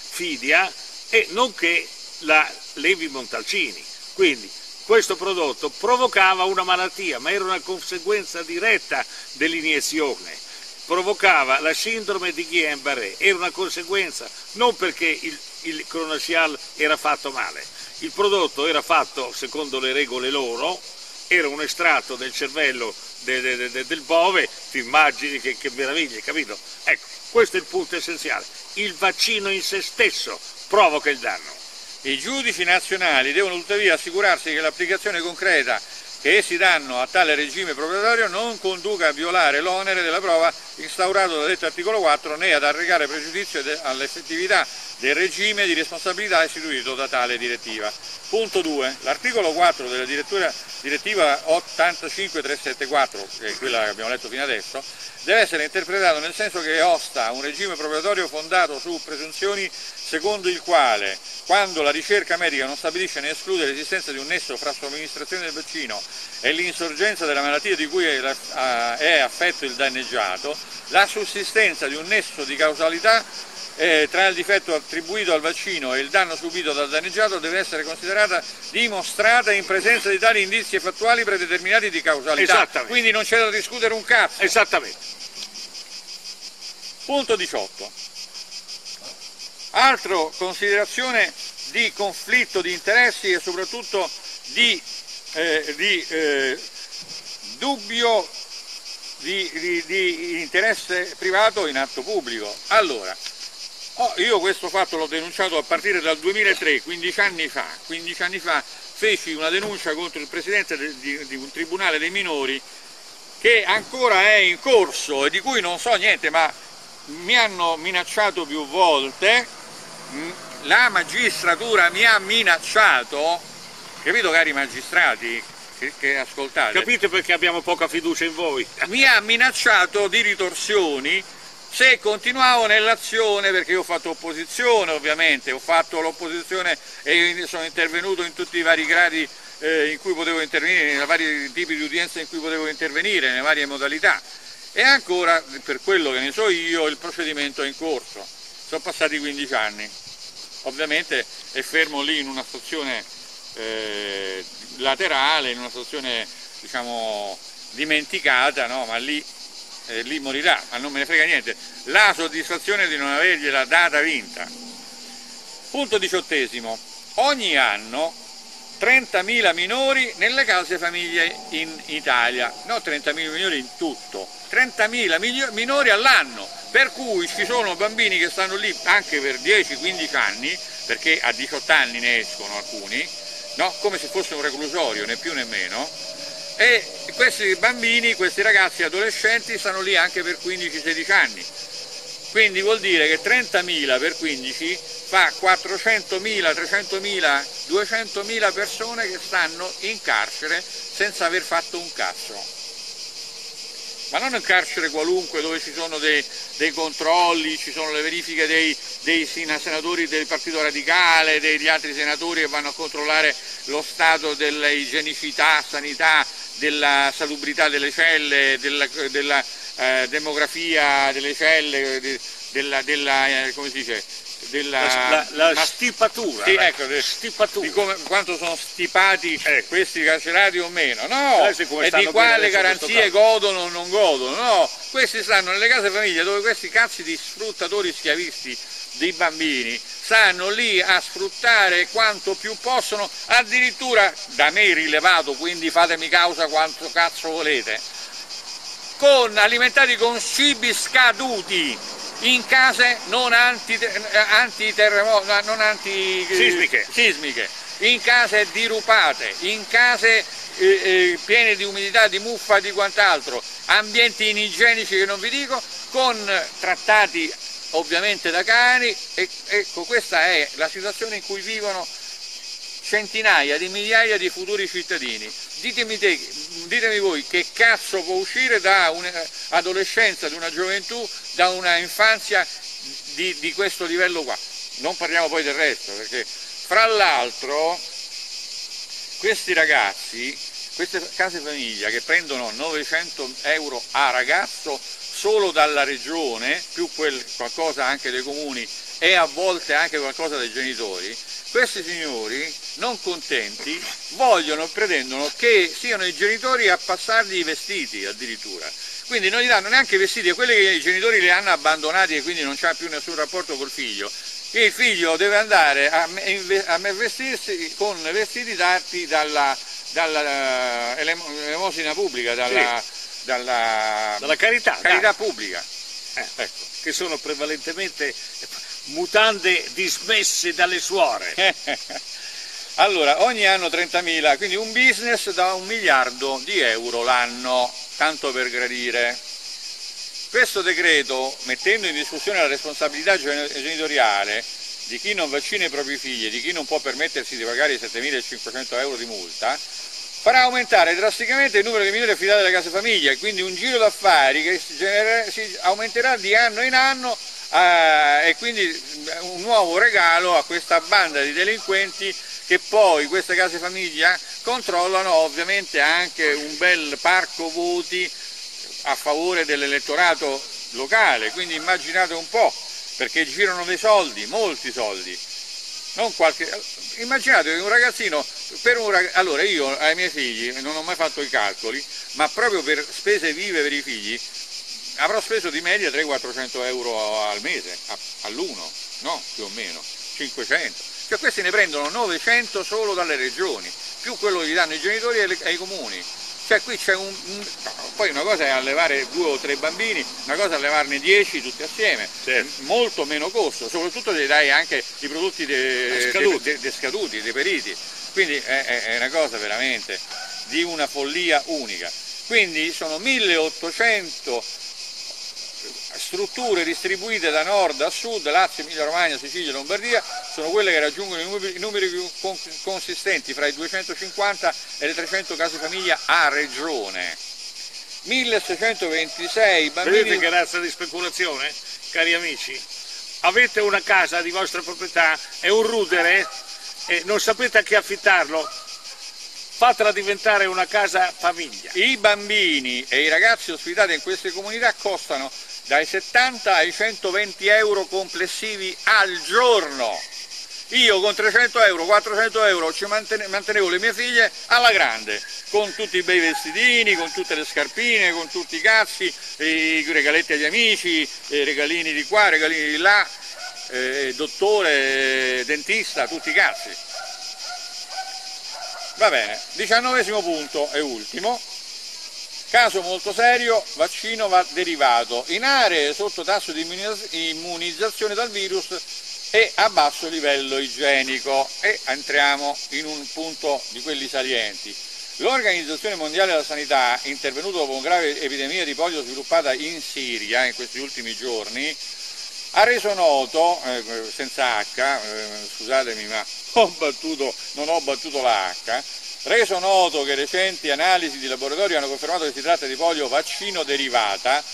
Fidia e nonché la Levi Montalcini. Quindi questo prodotto provocava una malattia, ma era una conseguenza diretta dell'iniezione, provocava la sindrome di Guillain-Barré, era una conseguenza, non perché il Cronasial era fatto male, il prodotto era fatto secondo le regole loro, era un estratto del cervello del bove, ti immagini che meraviglia, capito? Ecco, questo è il punto essenziale, il vaccino in se stesso provoca il danno. I giudici nazionali devono tuttavia assicurarsi che l'applicazione concreta che essi danno a tale regime probatorio non conduca a violare l'onere della prova instaurato da detto articolo 4 né ad arrecare pregiudizio all'effettività del regime di responsabilità istituito da tale direttiva. Punto 2. L'articolo 4 della direttiva 85374, che è quella che abbiamo letto fino adesso, deve essere interpretato nel senso che osta un regime probatorio fondato su presunzioni secondo il quale, quando la ricerca medica non stabilisce né esclude l'esistenza di un nesso fra somministrazione del vaccino e l'insorgenza della malattia di cui è affetto il danneggiato, la sussistenza di un nesso di causalità tra il difetto attribuito al vaccino e il danno subito dal danneggiato deve essere considerata dimostrata in presenza di tali indizi fattuali predeterminati di causalità. Quindi non c'è da discutere un cazzo. Esattamente. Punto 18. Altra considerazione di conflitto di interessi e soprattutto di dubbio di interesse privato in atto pubblico. Allora, io questo fatto l'ho denunciato a partire dal 2003, 15 anni fa feci una denuncia contro il presidente di un tribunale dei minori che ancora è in corso e di cui non so niente, ma mi hanno minacciato più volte, la magistratura mi ha minacciato, capito cari magistrati che ascoltate? Capite perché abbiamo poca fiducia in voi? Mi ha minacciato di ritorsioni se continuavo nell'azione, perché io ho fatto opposizione ovviamente, ho fatto l'opposizione e sono intervenuto in tutti i vari gradi in cui potevo intervenire, nei vari tipi di udienza in cui potevo intervenire, nelle varie modalità. E ancora, per quello che ne so io, il procedimento è in corso. Sono passati 15 anni. Ovviamente è fermo lì in una stazione laterale, in una stazione diciamo dimenticata, no? Ma lì morirà, ma non me ne frega niente. La soddisfazione di non avergliela data vinta. Punto 18. Ogni anno 30.000 minori nelle case famiglie in Italia, no 30.000 minori in tutto, 30.000 minori all'anno, per cui ci sono bambini che stanno lì anche per 10-15 anni, perché a 18 anni ne escono alcuni, no? Come se fosse un reclusorio, né più né meno, e questi bambini, questi ragazzi adolescenti stanno lì anche per 15-16 anni. Quindi vuol dire che 30.000 per 15 fa 400.000, 300.000, 200.000 persone che stanno in carcere senza aver fatto un cazzo. Ma non un carcere qualunque dove ci sono dei controlli, ci sono le verifiche dei senatori del Partito Radicale, degli altri senatori che vanno a controllare lo stato dell'igienicità, sanità, della salubrità delle celle, della demografia delle celle, come si dice? La stipatura, sì, ecco, stipatura. Di quanto sono stipati questi carcerati o meno, no, e di quale garanzie godono o non godono, no, questi stanno nelle case famiglie dove questi cazzi di sfruttatori schiavisti dei bambini stanno lì a sfruttare quanto più possono, addirittura da me rilevato, quindi fatemi causa quanto cazzo volete, alimentati con cibi scaduti, in case non sismiche, in case dirupate, in case piene di umidità, di muffa e di quant'altro, ambienti inigienici che non vi dico, con trattati ovviamente da cani, e ecco, questa è la situazione in cui vivono centinaia di migliaia di futuri cittadini. Ditemi voi che cazzo può uscire da un'adolescenza, da una gioventù, da una infanzia di questo livello qua. Non parliamo poi del resto, perché fra l'altro questi ragazzi, queste case famiglia che prendono 900 euro a ragazzo solo dalla regione, più qualcosa anche dei comuni e a volte anche qualcosa dai genitori, questi signori non contenti pretendono che siano i genitori a passargli i vestiti addirittura, quindi non gli danno neanche i vestiti, e quelli che i genitori li hanno abbandonati e quindi non c'ha più nessun rapporto col figlio, il figlio deve andare a vestirsi con vestiti dati dalla elemosina pubblica, dalla carità pubblica, ecco, che sono prevalentemente mutande dismesse dalle suore. Allora, ogni anno 30.000, quindi un business da 1 miliardo di euro l'anno, tanto per gradire. Questo decreto, mettendo in discussione la responsabilità genitoriale di chi non vaccina i propri figli e di chi non può permettersi di pagare i 7.500 euro di multa, farà aumentare drasticamente il numero di minori affidati alle case famiglia e quindi un giro d'affari che si aumenterà di anno in anno e quindi un nuovo regalo a questa banda di delinquenti che poi queste case famiglia controllano ovviamente anche un bel parco voti a favore dell'elettorato locale, quindi immaginate un po', perché girano dei soldi, molti soldi. Non qualche... Immaginate che un ragazzino, allora io ai miei figli non ho mai fatto i calcoli, ma proprio per spese vive per i figli avrò speso di media 300-400 euro al mese, all'uno, no? Più o meno, 500. Cioè questi ne prendono 900 solo dalle regioni, più quello che gli danno i genitori ai comuni. Cioè qui c'è poi una cosa è allevare 2 o 3 bambini, una cosa è allevarne 10 tutti assieme, certo. Molto meno costo, soprattutto gli dai anche i prodotti scaduti, deperiti, quindi è una cosa veramente di una follia unica. Quindi sono 1800 strutture distribuite da nord a sud, Lazio, Emilia Romagna, Sicilia, Lombardia, sono quelle che raggiungono i numeri più consistenti fra i 250 e le 300 case famiglia a regione. 1626 bambini... Vedete che razza di speculazione, cari amici? Avete una casa di vostra proprietà, è un rudere e non sapete a chi affittarlo? Fatela diventare una casa famiglia. I bambini e i ragazzi ospitati in queste comunità costano dai 70 ai 120 euro complessivi al giorno. Io con 300 euro, 400 euro ci mantenevo le mie figlie alla grande, con tutti i bei vestitini, con tutte le scarpine, con tutti i cazzi, i regaletti agli amici, i regalini di qua, regalini di là, dottore, dentista, tutti i cazzi. Va bene, 19° punto e ultimo. Caso molto serio, vaccino va derivato in aree sotto tasso di immunizzazione dal virus e a basso livello igienico, e entriamo in un punto di quelli salienti. L'Organizzazione Mondiale della Sanità, intervenuta dopo una grave epidemia di polio sviluppata in Siria in questi ultimi giorni, ha reso noto, senza H, scusatemi ma non ho battuto la H, reso noto che recenti analisi di laboratorio hanno confermato che si tratta di polio vaccino derivata,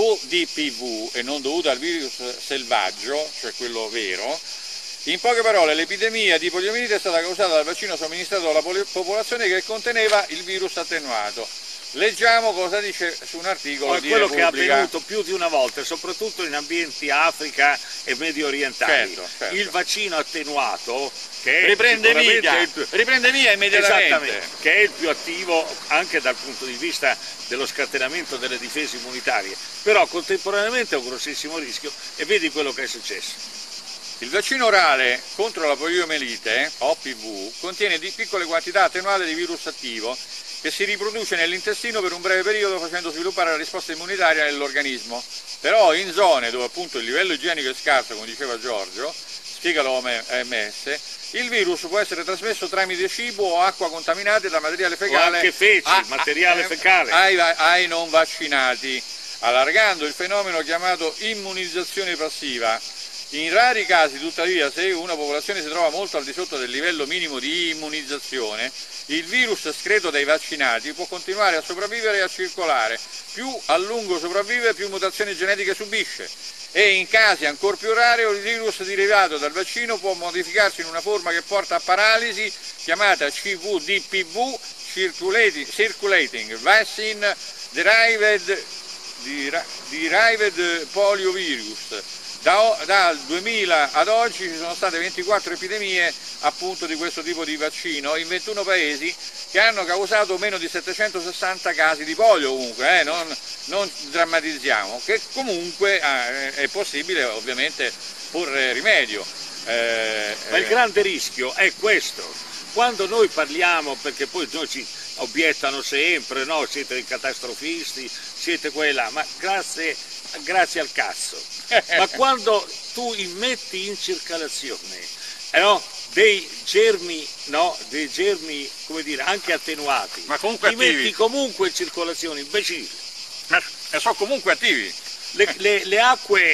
VDPV, e non dovuta al virus selvaggio, cioè quello vero. In poche parole, l'epidemia di poliomielite è stata causata dal vaccino somministrato alla popolazione che conteneva il virus attenuato. Leggiamo cosa dice su un articolo di quello Repubblica. Che è avvenuto più di una volta, soprattutto in ambienti Africa e medio orientali. Certo. Il vaccino attenuato, che è riprende via immediatamente. Esattamente, che è il più attivo anche dal punto di vista dello scatenamento delle difese immunitarie, però contemporaneamente è un grossissimo rischio, e vedi quello che è successo. Il vaccino orale contro la poliomielite, OPV, contiene di piccole quantità attenuate di virus attivo che si riproduce nell'intestino per un breve periodo facendo sviluppare la risposta immunitaria nell'organismo. Però in zone dove appunto il livello igienico è scarso, come diceva Giorgio, spiega l'OMS, il virus può essere trasmesso tramite cibo o acqua contaminate da materiale fecale, o anche feci, materiale fecale, ai non vaccinati, allargando il fenomeno chiamato immunizzazione passiva. In rari casi, tuttavia, se una popolazione si trova molto al di sotto del livello minimo di immunizzazione, il virus escreto dai vaccinati può continuare a sopravvivere e a circolare. Più a lungo sopravvive, più mutazioni genetiche subisce. E in casi ancora più rari, il virus derivato dal vaccino può modificarsi in una forma che porta a paralisi, chiamata CVDPV, Circulating Vaccine Derived Poliovirus. Dal 2000 ad oggi ci sono state 24 epidemie appunto di questo tipo di vaccino in 21 paesi che hanno causato meno di 760 casi di polio comunque, non drammatizziamo, che comunque è possibile ovviamente porre rimedio. Ma il grande rischio è questo, quando noi parliamo, perché poi noi ci obiettano sempre, no, siete dei catastrofisti, siete quella, ma grazie al cazzo. Ma quando tu immetti in circolazione dei germi, no, dei germi, come dire, anche attenuati, ma comunque li attivi. metti comunque in circolazione, imbecille. E sono comunque attivi. Le acque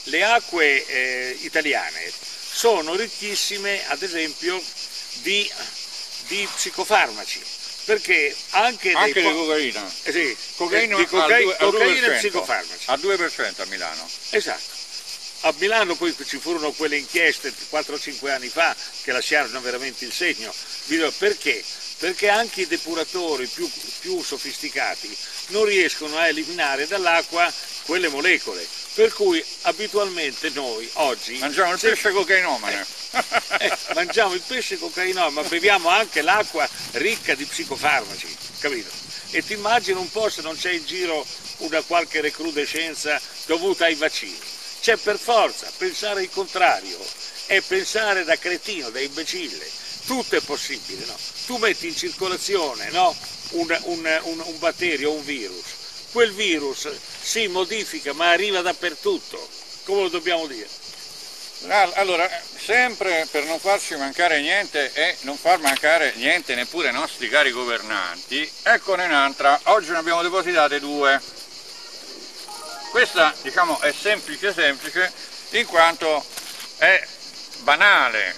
italiane sono ricchissime, ad esempio, di psicofarmaci, perché anche di cocaina. Sì, cocaina di cocaina e 2%, psicofarmaci. A 2% a Milano. Esatto. A Milano poi ci furono quelle inchieste 4-5 anni fa che lasciarono veramente il segno. Perché? Perché anche i depuratori più sofisticati non riescono a eliminare dall'acqua quelle molecole, per cui abitualmente noi oggi mangiamo il pesce cocainomane. Mangiamo il pesce cocainomane, ma beviamo anche l'acqua ricca di psicofarmaci, capito? E ti immagini un po' se non c'è in giro una qualche recrudescenza dovuta ai vaccini. C'è per forza, pensare il contrario è pensare da cretino, da imbecille. Tutto è possibile, no? Tu metti in circolazione, no, un batterio, un virus, quel virus si modifica ma arriva dappertutto, come lo dobbiamo dire? Allora, sempre per non farci mancare niente e non far mancare niente neppure ai nostri cari governanti, eccone un'altra, oggi ne abbiamo depositate 2. Questa, diciamo, è semplice in quanto è banale,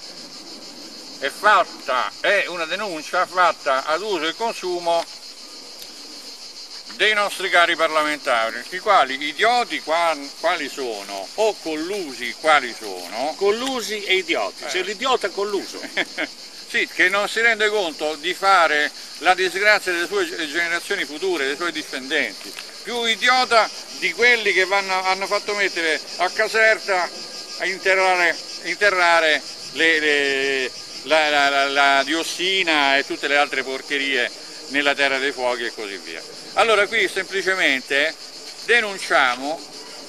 è una denuncia fatta ad uso e consumo dei nostri cari parlamentari, i quali idioti quali sono, o collusi quali sono. Collusi e idioti, c'è l'idiota colluso. Sì, che non si rende conto di fare la disgrazia delle sue generazioni future, dei suoi discendenti. Più idiota di quelli che hanno fatto mettere a Caserta a interrare la diossina e tutte le altre porcherie nella terra dei fuochi e così via. Allora qui semplicemente denunciamo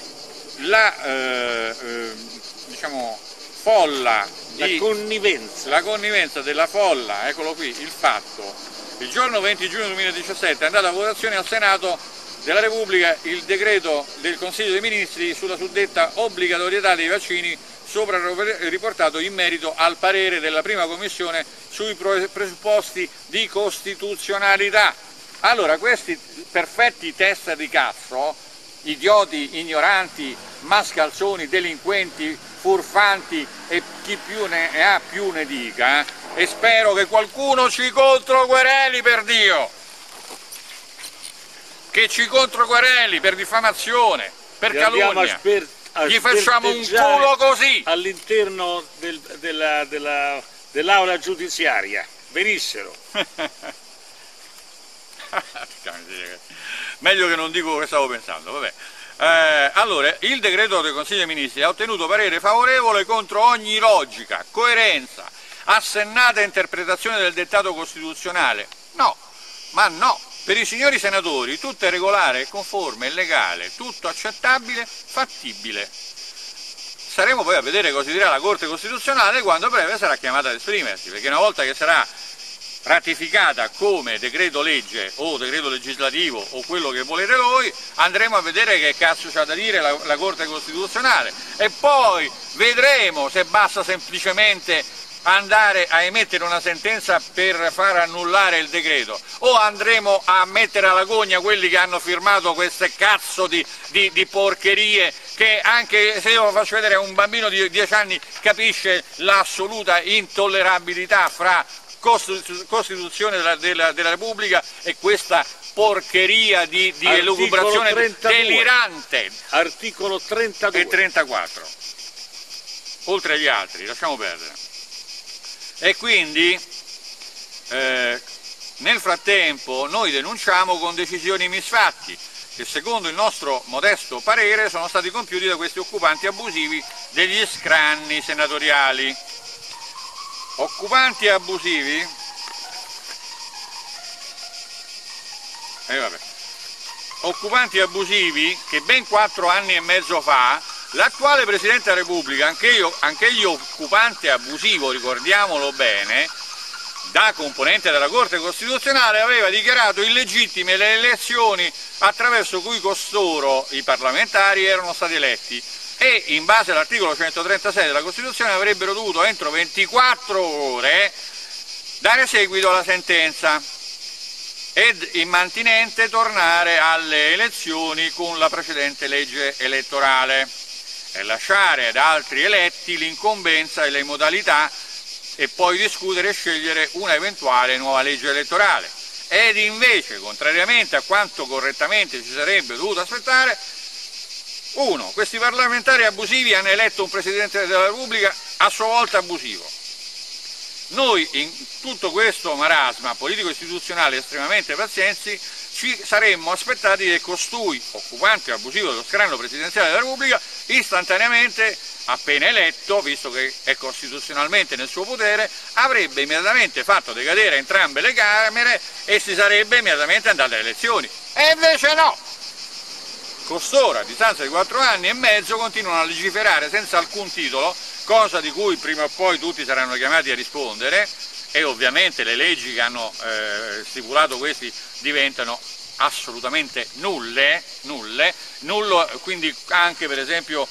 la diciamo, folla, la connivenza della folla, eccolo qui, il fatto. Il giorno 20 giugno 2017 è andato a votazione al Senato della Repubblica il decreto del Consiglio dei Ministri sulla suddetta obbligatorietà dei vaccini sopra riportato in merito al parere della prima commissione sui presupposti di costituzionalità. Allora questi perfetti testa di cazzo, idioti, ignoranti, mascalzoni, delinquenti, furfanti e chi più ne ha più ne dica, e spero che qualcuno ci controquereli, per Dio! Che ci controquereli per diffamazione, per calunnia. Gli facciamo un culo così all'interno dell'aula giudiziaria, venissero. Meglio che non dico che stavo pensando, vabbè. Allora, il decreto del Consiglio dei Ministri ha ottenuto parere favorevole contro ogni logica, coerenza, assennata interpretazione del dettato costituzionale. No, ma no. Per i signori senatori tutto è regolare, conforme, legale, tutto accettabile, fattibile. Saremo poi a vedere cosa dirà la Corte Costituzionale quando a breve sarà chiamata ad esprimersi, perché una volta che sarà ratificata come decreto legge o decreto legislativo o quello che volete voi, andremo a vedere che cazzo c'ha da dire la Corte Costituzionale e poi vedremo se basta semplicemente andare a emettere una sentenza per far annullare il decreto o andremo a mettere alla gogna quelli che hanno firmato queste cazzo di porcherie che anche se io lo faccio vedere a un bambino di 10 anni capisce l'assoluta intollerabilità fra Costituzione della Repubblica e questa porcheria di elucubrazione delirante. Articolo 32 e 34, oltre agli altri, lasciamo perdere. E quindi nel frattempo noi denunciamo con decisioni misfatti che secondo il nostro modesto parere sono stati compiuti da questi occupanti abusivi degli scranni senatoriali. Occupanti abusivi occupanti abusivi che ben 4 anni e mezzo fa l'attuale Presidente della Repubblica, anch'egli occupante abusivo, ricordiamolo bene, da componente della Corte Costituzionale, aveva dichiarato illegittime le elezioni attraverso cui costoro, i parlamentari, erano stati eletti. e in base all'articolo 136 della Costituzione avrebbero dovuto entro 24 ore dare seguito alla sentenza ed immantinente tornare alle elezioni con la precedente legge elettorale e lasciare ad altri eletti l'incombenza e le modalità e poi discutere e scegliere una eventuale nuova legge elettorale. Ed invece, contrariamente a quanto correttamente si sarebbe dovuto aspettare, questi parlamentari abusivi hanno eletto un Presidente della Repubblica a sua volta abusivo. Noi in tutto questo marasma politico-istituzionale estremamente pazienti ci saremmo aspettati che costui, occupante abusivo dello scranno presidenziale della Repubblica, istantaneamente, appena eletto, visto che è costituzionalmente nel suo potere, avrebbe immediatamente fatto decadere entrambe le Camere e si sarebbe immediatamente andato alle elezioni. E invece no! Costoro, a distanza di 4 anni e mezzo, continuano a legiferare senza alcun titolo, cosa di cui prima o poi tutti saranno chiamati a rispondere, e ovviamente le leggi che hanno stipulato questi diventano assolutamente nullo, quindi anche per esempio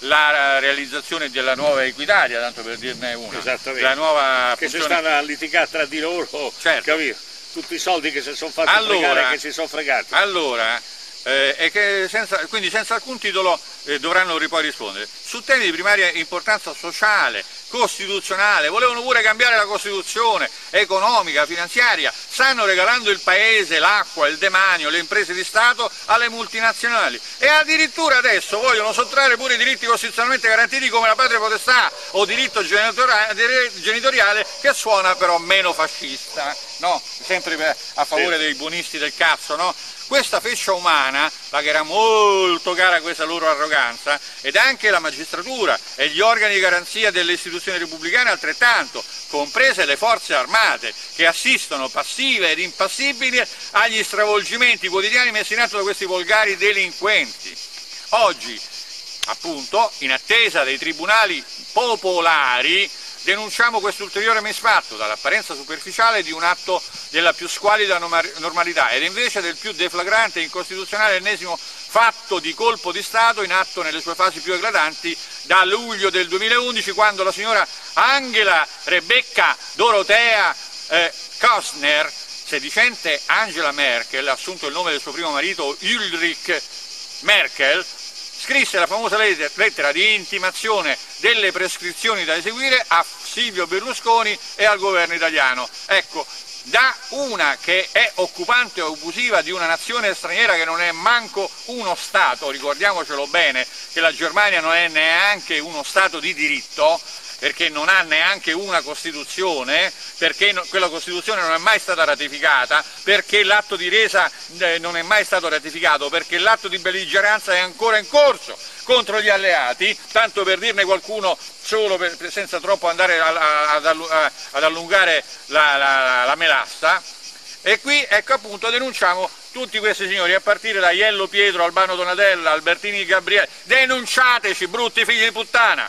la realizzazione della nuova Equitalia, tanto per dirne una, la nuova che si stanno a litigare tra di loro, certo. Capito? Tutti i soldi che si sono fatti fregare, che si sono fregati. Allora, e che quindi senza alcun titolo dovranno poi rispondere. Su temi di primaria importanza sociale, costituzionale, volevano pure cambiare la Costituzione, economica, finanziaria, stanno regalando il paese, l'acqua, il demanio, le imprese di Stato alle multinazionali e addirittura adesso vogliono sottrarre pure i diritti costituzionalmente garantiti come la patria potestà o diritto genitoriale, che suona però meno fascista, no? Sempre a favore dei buonisti del cazzo, no? Questa feccia umana, la che era molto cara a questa loro arroganza, ed anche la magistratura e gli organi di garanzia delle istituzioni repubblicane altrettanto, comprese le forze armate, che assistono passive ed impassibili agli stravolgimenti quotidiani messi in atto da questi volgari delinquenti. Oggi, appunto, in attesa dei tribunali popolari, denunciamo questo ulteriore misfatto dall'apparenza superficiale di un atto della più squalida normalità ed invece del più deflagrante e incostituzionale ennesimo fatto di colpo di Stato in atto nelle sue fasi più eclatanti da luglio del 2011, quando la signora Angela Rebecca Dorothea Kostner, sedicente Angela Merkel, assunto il nome del suo primo marito Ulrich Merkel, scrisse la famosa lettera di intimazione delle prescrizioni da eseguire a Silvio Berlusconi e al governo italiano. Ecco, da una che è occupante o abusiva di una nazione straniera che non è manco uno Stato, ricordiamocelo bene che la Germania non è neanche uno Stato di diritto, perché non ha neanche una Costituzione, perché quella Costituzione non è mai stata ratificata, perché l'atto di resa non è mai stato ratificato, perché l'atto di belligeranza è ancora in corso contro gli alleati, tanto per dirne qualcuno solo senza troppo andare ad allungare la melassa. E qui, ecco appunto, denunciamo tutti questi signori, a partire da Iello Pietro, Albano Donatella, Albertini Gabriele, denunciateci, brutti figli di puttana!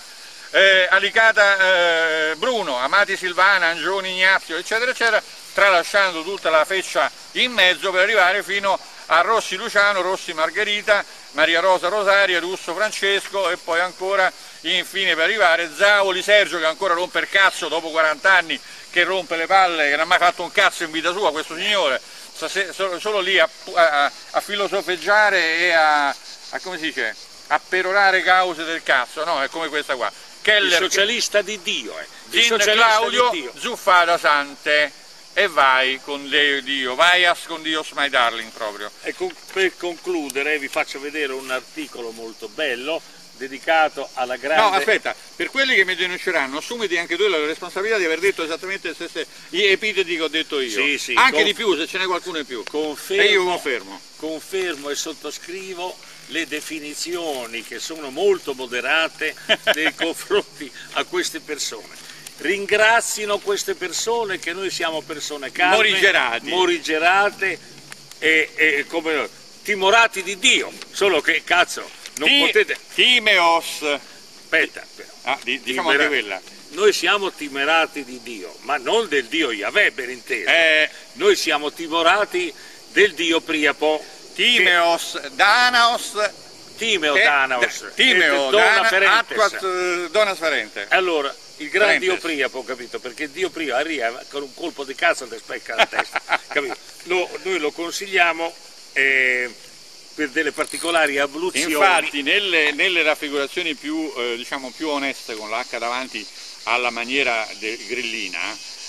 Alicata Bruno, Amati Silvana, Angioni Ignazio, eccetera, eccetera, tralasciando tutta la feccia in mezzo per arrivare fino a Rossi Luciano, Rossi Margherita, Maria Rosa Rosaria, Russo Francesco e poi ancora, infine, per arrivare Zavoli Sergio, che ancora rompe il cazzo dopo 40 anni, che rompe le palle, che non ha mai fatto un cazzo in vita sua, questo signore, solo lì a filosofeggiare e a come si dice, a perorare cause del cazzo, no? È come questa qua. Keller, il socialista di Dio, Gin Claudio Zuffada Sante, e vai con Dio, vai con Dio my darling proprio. E per concludere vi faccio vedere un articolo molto bello dedicato alla grande... No, aspetta, per quelli che mi denunceranno, assumiti anche tu la responsabilità di aver detto esattamente gli epiteti che ho detto io. Sì, sì, anche di più, se ce n'è qualcuno in più. Confermo, e io confermo. Confermo e sottoscrivo le definizioni che sono molto moderate nei confronti a queste persone. Ringrazino queste persone, che noi siamo persone calme, morigerate e come timorati di Dio, solo che cazzo non potete... Timeos. Aspetta, diciamo anche quella. Noi siamo timorati di Dio, ma non del Dio Yahweh, ben inteso. Noi siamo timorati del Dio Priapo. Timeos, Danaos Timeo Danaos, Timeo Dona Ferentes. Dona Ferente. Allora, il gran Ferentes. Dio Priapo, capito? Perché Dio Priapo arriva con un colpo di cazzo e ti specca la testa, capito? Noi lo consigliamo per delle particolari abluzioni. Infatti nelle raffigurazioni più, diciamo, più oneste, con l'H davanti alla maniera grillina,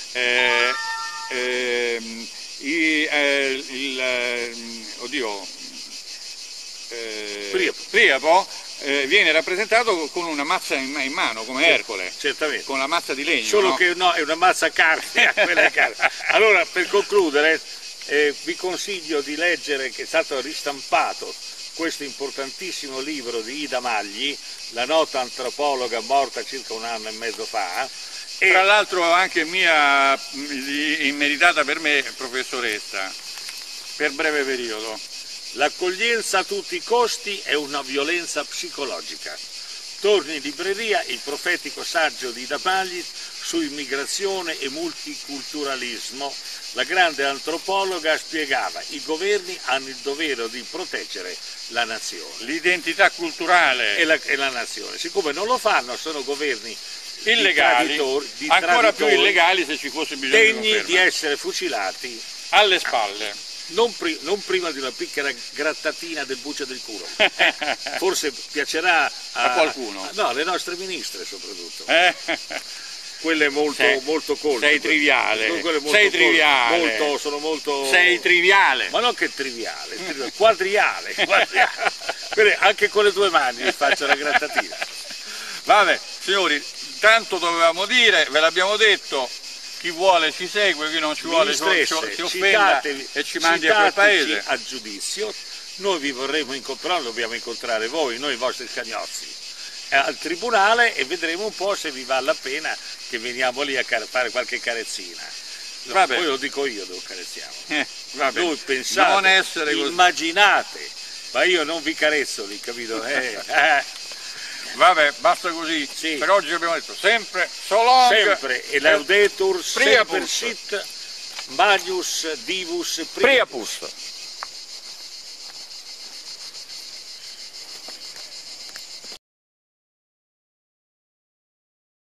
Priapo viene rappresentato con una mazza in mano, come Ercole, certamente, con la mazza di legno. Solo no? che no, è una mazza cardea, quella è cardea. Allora, per concludere, vi consiglio di leggere, che è stato ristampato, questo importantissimo libro di Ida Magli, la nota antropologa morta circa 1 anno e mezzo fa. Tra l'altro anche mia immeritata per me professoressa, per breve periodo. L'accoglienza a tutti i costi è una violenza psicologica. Torni in libreria il profetico saggio di Ida Magli su immigrazione e multiculturalismo. La grande antropologa spiegava: i governi hanno il dovere di proteggere la nazione, L'identità culturale e la nazione. Siccome non lo fanno, sono governi illegali, ancora più illegali se ci fosse bisogno degni di essere fucilati alle spalle. Non prima di una piccola grattatina del buccio del culo. Forse piacerà a qualcuno. No, alle nostre ministre soprattutto. Quelle molto colte. Sei triviale. Sono molto. Sei triviale. Ma non che triviale, quadriale. Anche con le 2 mani vi faccio la grattatina. Vabbè, signori, tanto dovevamo dire, ve l'abbiamo detto. Chi vuole ci segue, chi non ci vuole si offenda e ci mandi a quel paese. A giudizio, noi vi vorremmo incontrare, dobbiamo incontrare voi, noi i vostri scagnozzi, al tribunale, e vedremo un po' se vi vale la pena che veniamo lì a fare qualche carezzina. Poi lo dico io dove carezziamo. Voi pensate, non essere così. Immaginate, ma io non vi carezzo lì, capito? Vabbè, basta così. Sì. Per oggi abbiamo detto sempre so long, sempre, e laudetur semper sit, Magnus Divus Priapus.